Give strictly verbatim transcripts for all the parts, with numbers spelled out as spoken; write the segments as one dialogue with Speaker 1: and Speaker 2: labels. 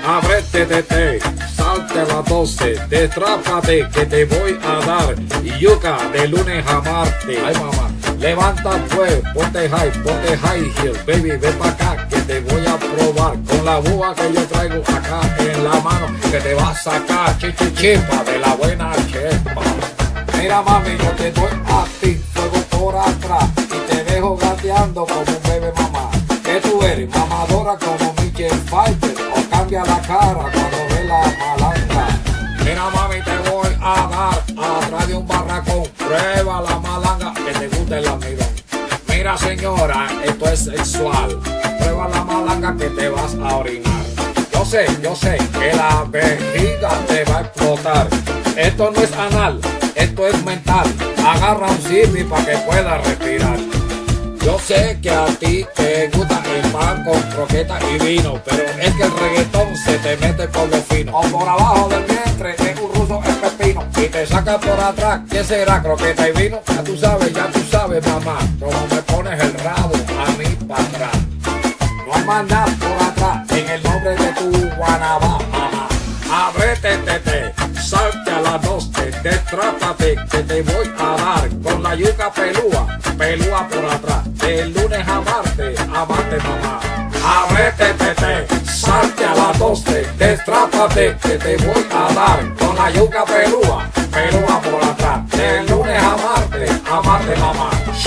Speaker 1: Ábrete, tete, salte a las doce, destrápate que te voy a dar yuca de lunes a martes. Ay, mamá, levanta pues, ponte high, ponte high heel, baby, ven pa' acá que te voy a probar con la búa que yo traigo acá en la mano, que te va a sacar chichichipa de la buena chepa. Mira, mami, yo te doy a ti fuego por atrás y te dejo gateando como un bebé mamá. ¿Qué tú eres? Mamadora como Michelle Pfeiffer, o cambia la cara cuando ve la malanga. Mira, mami, te voy a dar atrás de un barracón, prueba la malanga que te gusta el almidón. Mira, señora, esto es sexual, prueba la malanga que te vas a orinar. Yo sé, yo sé que la vejiga te va a explotar. Esto no es anal, esto es mental. Agarra un Simi para que puedas respirar. Yo sé que a ti te gusta el pan con croqueta y vino, pero es que el reggaetón se te mete por lo fino. O por abajo del vientre es un ruso el pepino y te saca por atrás. ¿Qué será? ¿Croqueta y vino? Ya tú sabes, ya tú sabes, mamá, como me pones el rabo a mí para atrás. No hay más nada por atrás en el nombre de tu Guanabá, mamá. Ábrete, tete, salte a las doce, destrápate que te voy a dar con la yuca pelúa, pelúa por atrás, de lunes a martes, a martes, mamá. Ábrete, tete, salte a las doce, destrápate que te voy a dar con la yuca pelúa, pelúa por atrás, de lunes a martes, a martes, mamá.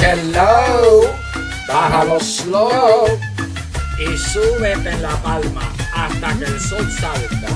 Speaker 1: Hello, bájalo slow y súbete en la palma hasta que el sol salga.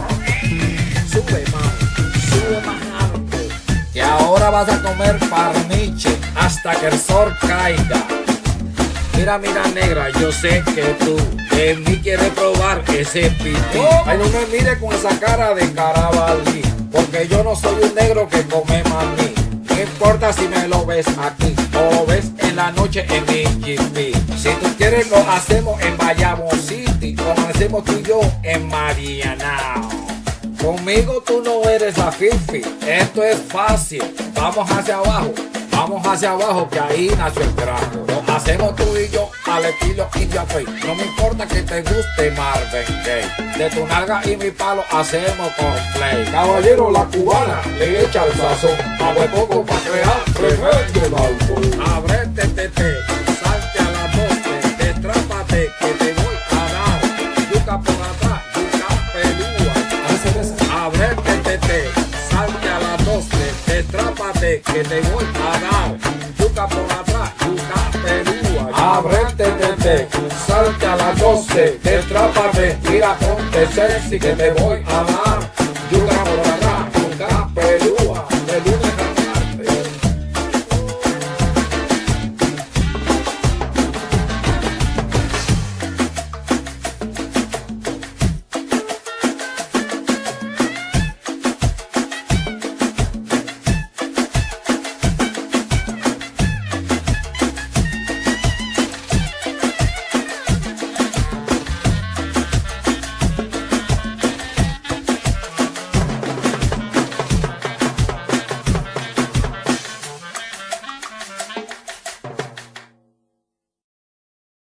Speaker 1: Sube, mami, sube más alto, que ahora vas a comer parniche hasta que el sol caiga. Mira, mira, negra, yo sé que tú de mí quieres probar ese pipí. Ay, no me mires con esa cara de carabalí, porque yo no soy un negro que come maní. No importa si me lo ves aquí o lo ves en la noche en mi G P. Si tú quieres lo hacemos en Bayamo City, como hacemos tú y yo en Marianao. Conmigo tú no eres la fifi, esto es fácil. Vamos hacia abajo, vamos hacia abajo, que ahí nació el trabajo. Lo hacemos tú y yo al estilo India Pay. No me importa que te guste Marvin Gaye. De tu nalga y mi palo hacemos cosplay. Caballero, la cubana le echa el sazón. Agua poco para crear tremendo alcohol. Ábrete, tete, salte a las doce, destrápate que te voy a dar yuca por atrás, yuca pelúa. Ábrete, tete, salte a las doce, destrápate que te voy a dar yuca por atrás, yuca pelúa. Ábrete, tete, salte a las doce, destrápate, mira, ponte sexy que te voy a dar yuca por atrás.